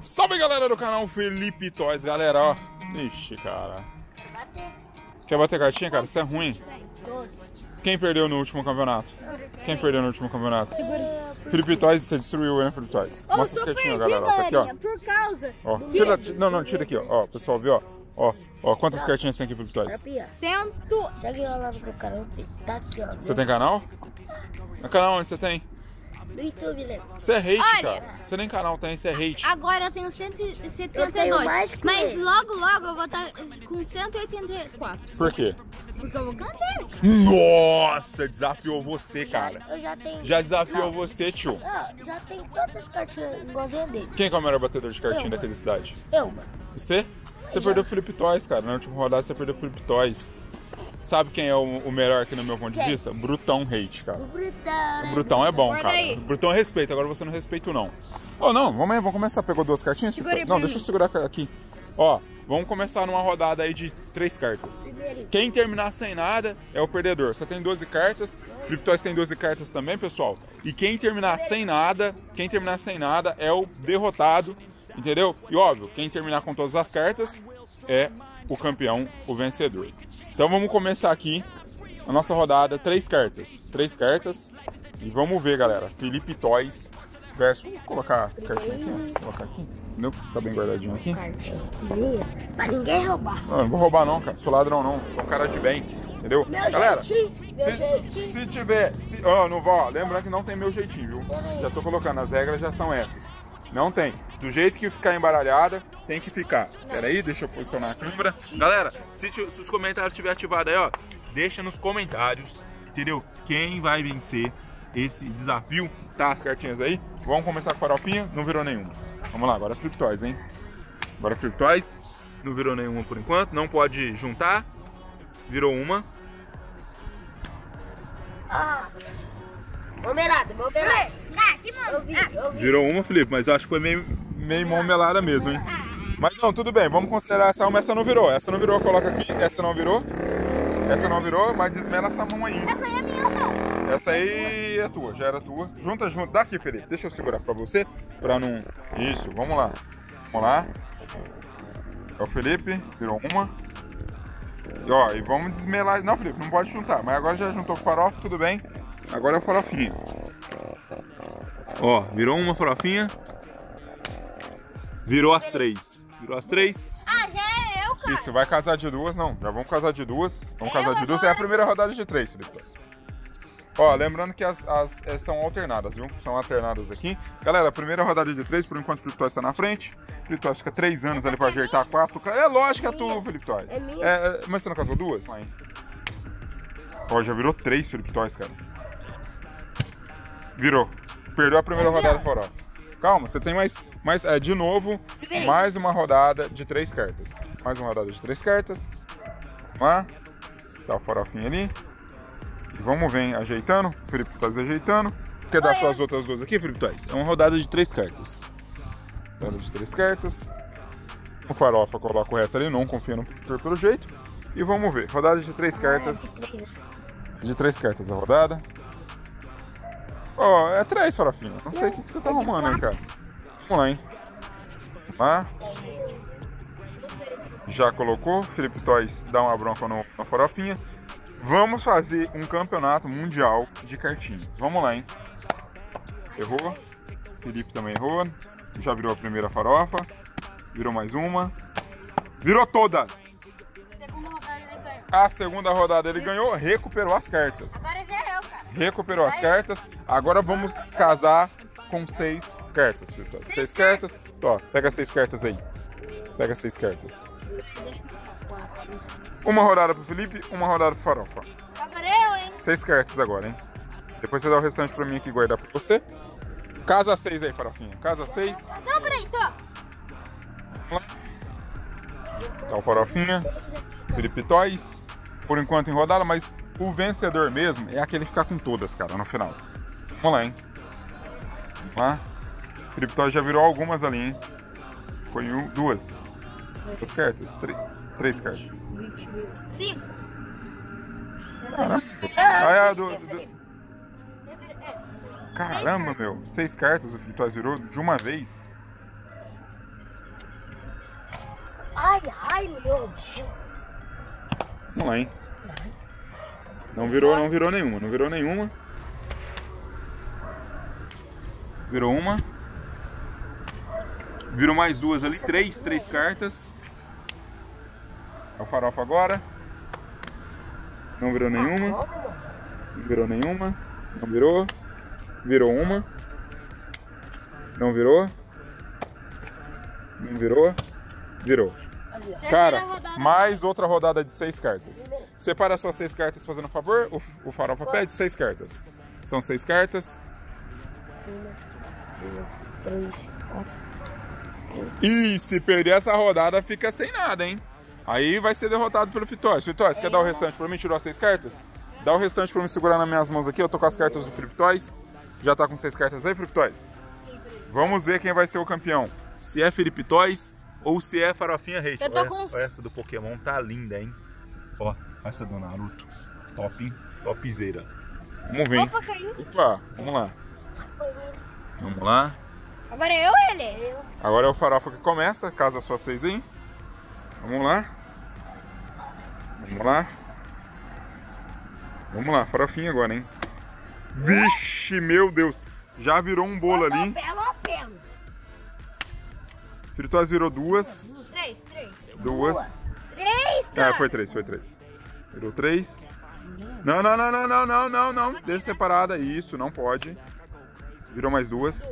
Salve galera do canal Felipe Toys, galera, ó. Ixi, cara. Quer bater cartinha, cara? Isso é ruim. Quem perdeu no último campeonato? Quem perdeu no último campeonato? Felipe Toys, você destruiu, né, Felipe Toys? Mostra as cartinhas, galera. Ó, tá aqui, ó. Por causa. Ó, tira aqui, ó. Ó, pessoal, viu, ó. Ó, quantas cartinhas tem aqui, Felipe Toys? Segue lá no meu canal. Tá aqui, ó. Você tem canal? No canal onde você tem? No YouTube, né? Você é hate, Olha, cara. Você nem canal tem, você é hate. agora eu tenho 172. Mas logo eu vou estar com 184. Por quê? Porque eu vou cantar. Nossa, desafiou você, cara. Eu já tenho. Já desafiou você, tio. Já tem quantas cartinhas igualzinha dele? Quem que é o melhor batedor de cartinha daquela cidade? Eu, mano. Você? Você perdeu o Felipe Toys, cara. Na última rodada você perdeu o Felipe Toys. Sabe quem é o melhor aqui no meu ponto de vista? Brutão Hate, cara. O Brutão é bom, cara. O Brutão é respeito, agora você não respeita, não. Ó, não, vamos começar. Pegou duas cartinhas? Não, deixa eu segurar aqui. Ó, vamos começar numa rodada aí de 3 cartas. Quem terminar sem nada é o perdedor. Você tem 12 cartas, o Felipe Toys tem 12 cartas também, pessoal. E quem terminar sem nada é o derrotado, entendeu? E óbvio, quem terminar com todas as cartas é o campeão, o vencedor. Então vamos começar aqui a nossa rodada, 3 cartas. 3 cartas. E vamos ver, galera. Felipe Toys versus... Vamos colocar as cartinhas aqui, ó. Vou colocar aqui. Entendeu? Tá bem guardadinho aqui. Pra ninguém roubar. Não vou roubar não, cara. Sou ladrão não. Sou um cara de bem. Entendeu? Galera, se tiver... não vou, lembrando que não tem meu jeitinho, viu? Já tô colocando, as regras já são essas. Não tem. Do jeito que ficar embaralhada, tem que ficar. Pera aí, deixa eu posicionar a câmera. Galera, se os comentários estiverem ativados aí, ó, deixa nos comentários, entendeu? Quem vai vencer esse desafio. Tá as cartinhas aí. Vamos começar com a farofinha. Não virou nenhuma. Vamos lá, agora é Felipe Toys, hein? Agora é Felipe Toys. Não virou nenhuma por enquanto. Não pode juntar. Virou uma. Momelada. Virou uma, Felipe, mas acho que foi meio momelada mesmo, hein? Mas não, tudo bem, vamos considerar essa uma. Essa não virou, coloca aqui. Essa não virou, mas desmela essa mão aí. Essa aí é minha, não. Essa aí é tua, já era tua. Junta. Daqui, Felipe, deixa eu segurar pra você, pra não... Isso, vamos lá. É o Felipe, virou uma. E ó, e vamos desmelar. Não, Felipe, não pode juntar, mas agora já juntou o farofa, tudo bem. Agora é o farofinha. Ó, virou uma farofinha. Virou as 3. Já é eu, cara. Isso, vai casar de duas, não. Já vamos casar de duas. É a primeira rodada de 3, Felipe. Ó, lembrando que as são alternadas, viu? São alternadas aqui. Galera, a primeira rodada de 3, por enquanto o Felipe Toys está na frente. O Felipe Toys fica 3 anos ali pra acertar 4. É lógico que é tu, Felipe Toys. Mas você não casou duas? Ó, já virou 3, Felipe Toys, cara. Virou. Perdeu a primeira rodada do farofa. Calma, você tem mais de novo, mais uma rodada de 3 cartas. Mais uma rodada de 3 cartas. Vamos lá. Tá o farofinho ali. E vamos ver, hein? Ajeitando. O Felipe Toys ajeitando. Quer dar suas outras duas aqui, Felipe Toys? É uma rodada de 3 cartas. Rodada de 3 cartas. O farofa coloca o resto ali, não confia no pelo jeito. E vamos ver. Rodada de 3 cartas. De 3 cartas a rodada. Ó, é 3, farofinha. Não sei o que você tá arrumando aí, cara. Vamos lá, hein? Vamos lá. Já colocou. Felipe Toys dá uma bronca na farofinha. Vamos fazer um campeonato mundial de cartinhas. Vamos lá, hein? Errou. Felipe também errou. Já virou a primeira farofa. Virou mais uma. Virou todas! A segunda rodada ele ganhou, recuperou as cartas. Agora já é eu, cara. Recuperou as cartas. Agora vamos casar com 6 cartas, Felipe. 6 cartas. Ó, pega 6 cartas aí. Pega 6 cartas. Uma rodada pro Felipe, uma rodada pro farofa. Agora eu, hein? 6 cartas agora, hein? Depois você dá o restante pra mim aqui guardar pra você. Casa 6 aí, farofinha. Casa 6. Não, peraí, tô. Tá o farofinha. Felipe Toys. Por enquanto em rodada, mas o vencedor mesmo é aquele que ficar com todas, cara, no final. Vamos lá, hein? Vamos lá. Felipe Toys já virou algumas ali, hein? Foi 2 cartas. 3 cartas. 5. Caramba. Caramba, meu. 6 cartas o Felipe Toys virou de uma vez. Ai, meu Deus. Vamos lá, hein? Não virou nenhuma. Não virou nenhuma. Virou uma. Virou mais duas ali. Três cartas. É o farofa agora. Não virou nenhuma. Não virou nenhuma. Não virou. Virou uma. Não virou. Não virou. Virou. Cara, mais outra rodada de 6 cartas. Separa suas 6 cartas fazendo favor. O farofa pede 6 cartas. São 6 cartas. 1, 2, 3, 4. E se perder essa rodada, fica sem nada, hein? Aí vai ser derrotado pelo Fitoys. Fitoys, quer dar o restante pra mim? Tirou as 6 cartas? Dá o restante pra me segurar nas minhas mãos aqui. Eu tô com as cartas do Felipe Toys. Já tá com 6 cartas aí, Felipe Toys? Vamos ver quem vai ser o campeão. Se é Felipe Toys ou se é Farofinha Hate. Olha essa do Pokémon, tá linda, hein? Ó, essa do Naruto. Top, hein? Topzera. Vamos ver, hein? Opa, caiu. Opa, vamos lá. Vamos lá. Agora é eu ou ele? Agora é o Farofa que começa. Casa suas 6 aí. Vamos lá. Vamos lá. Vamos lá, Farofinha agora, hein? Vixe, meu Deus. Já virou um bolo ali. Apelo. Fitoys virou 2. 3. 2. 3, cara. É, foi 3. Virou 3. Não. Deixa separada. Isso, não pode. Virou mais 2.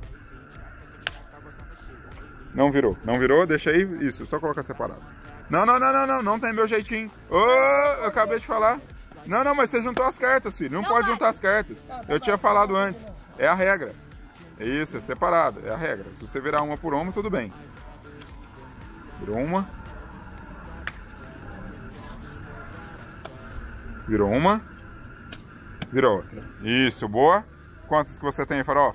Não virou, deixa aí. Isso, só colocar separado. Não tem meu jeitinho. Eu acabei de falar. Não, mas você juntou as cartas, filho. Não pode juntar as cartas. Eu tinha falado antes. É a regra. Isso, é separado. É a regra. Se você virar uma por uma, tudo bem. Virou uma. Virou uma. Virou outra. Isso, boa. Quantas que você tem, Farofa?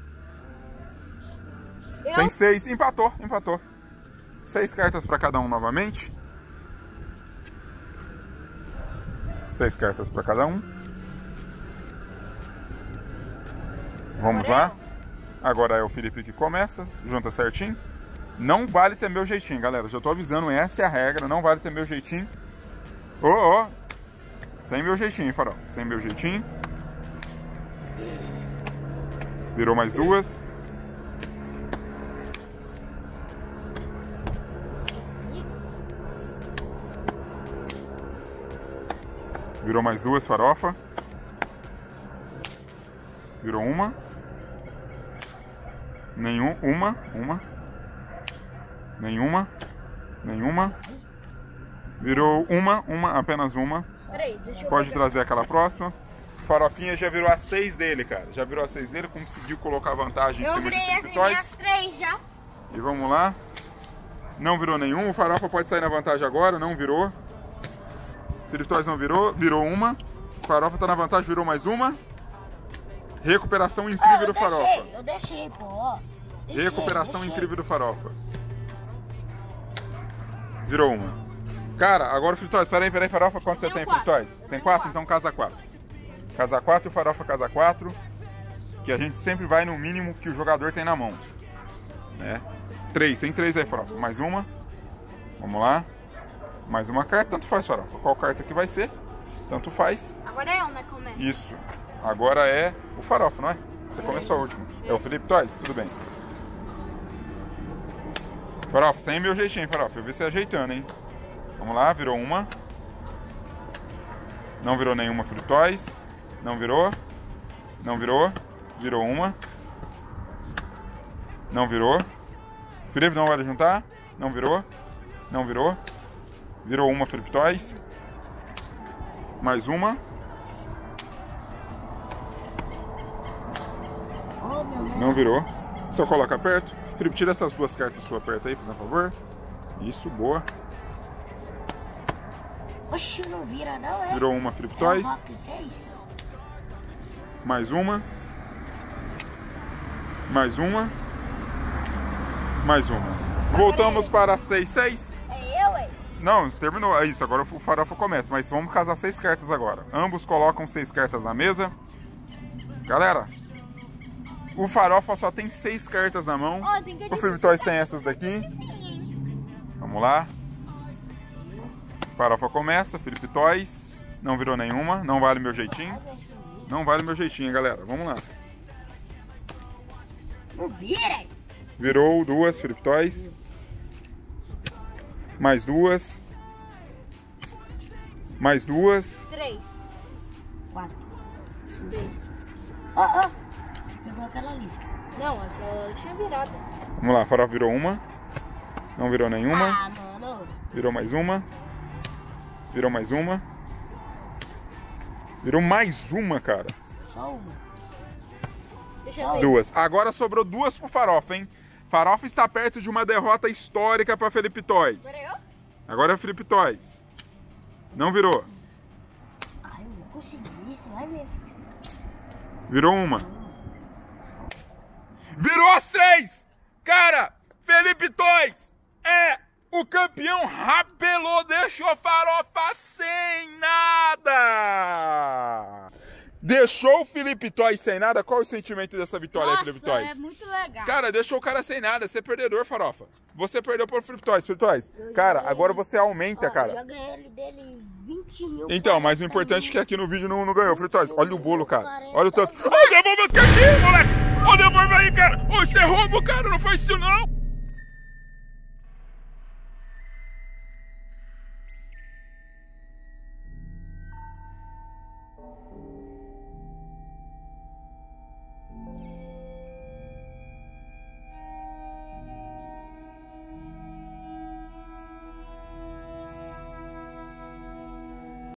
Tem 6. Empatou. 6 cartas para cada um novamente. 6 cartas para cada um. Vamos lá. Agora é o Felipe que começa. Junta certinho. Não vale ter meu jeitinho, galera. Já tô avisando, essa é a regra. Não vale ter meu jeitinho. Sem meu jeitinho, Farol. Sem meu jeitinho. Virou mais 2. Virou mais 2, Farofa. Virou uma. Uma. Nenhuma. Virou uma, apenas uma. Peraí, deixa eu Pode trazer aquela próxima. Farofinha já virou a 6 dele, cara. Já virou a 6 dele, conseguiu colocar vantagem em Eu cima virei de as minhas 3 já. E vamos lá. Não virou nenhum. O Farofa pode sair na vantagem agora. Não virou. Felipe Toys não virou. Virou uma. O Farofa tá na vantagem, virou mais uma. Recuperação incrível do Farofa. Eu deixei, pô. Recuperação incrível do Farofa. Virou uma. Cara, agora o Felipe Toys. Peraí, Farofa. Quanto você tem, Felipe Toys? Tem 4? Então casa 4. Casa 4 e o Farofa casa 4. Que a gente sempre vai no mínimo que o jogador tem na mão. Né? 3. Tem 3 aí, Farofa. Mais uma. Vamos lá. Mais uma carta. Tanto faz, Farofa. Qual carta que vai ser? Tanto faz. Agora é eu, né? Começa. Isso. Agora é o Farofa, não é? Você começou a última. É o Felipe Toys? Tudo bem. Farofa, sem meu jeitinho, Farofa. Eu vi você ajeitando, hein? Vamos lá, virou uma. Não virou nenhuma, Felipe Toys. Não virou. Virou uma. Não virou. Felipe, não vai juntar. Não virou. Virou uma, Felipe Toys. Mais uma. Não virou. Só coloca perto. Felipe, tira essas 2 cartas sua perto aí, por favor. Isso, boa. Oxi, não vira não, é? Virou uma, Felipe Toys. Mais uma. Mais uma. Voltamos para 6. É eu, hein? Não, terminou. É isso, agora o Farofa começa. Mas vamos casar 6 cartas agora. Ambos colocam 6 cartas na mesa. Galera, o Farofa só tem 6 cartas na mão. O Felipe Toys tem essas daqui. Vamos Vamos lá. Farofa começa, Felipe Toys. Não virou nenhuma, não vale meu jeitinho. Não vale meu jeitinho, galera. Vamos lá. Não vira. Virou duas, Felipe Toys. Mais duas. Mais duas. 3. 4. 3. Ó. Pegou aquela lista. Não, ela tinha virado. Vamos lá, Farofa virou uma. Não virou nenhuma. Ah, mano. Virou mais uma. Virou mais uma. Virou mais uma, cara. Só uma. Deixa eu ver. Duas. Agora sobrou duas pro Farofa, hein? Farofa está perto de uma derrota histórica para Felipe Toys. Agora eu? Agora é Felipe Toys. Não virou. Ai, eu vou conseguir. Você vai ver. Virou uma. Virou as três! Cara, Felipe Toys é o campeão, rapelou, deixou Farofa sem nada! Deixou o Felipe Toys sem nada? Qual é o sentimento dessa vitória aí, Felipe Toys? É muito legal. Cara, deixou o cara sem nada, você é perdedor, Farofa. Você perdeu pro Felipe Toys, Felipe Toys. Cara, agora você aumenta, Eu cara. já ganhei dele 20 mil. Então, mas o importante é que aqui no vídeo não ganhou, Felipe Toys. Olha o bolo, cara. Olha o tanto. Ô, devolve as cartinhas, moleque! Ô, devolve aí, cara! Ô, isso é roubo, cara, não faz isso não!